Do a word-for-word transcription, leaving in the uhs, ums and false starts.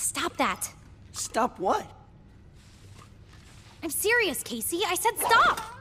Stop that. Stop what? I'm serious, Casey. I said stop!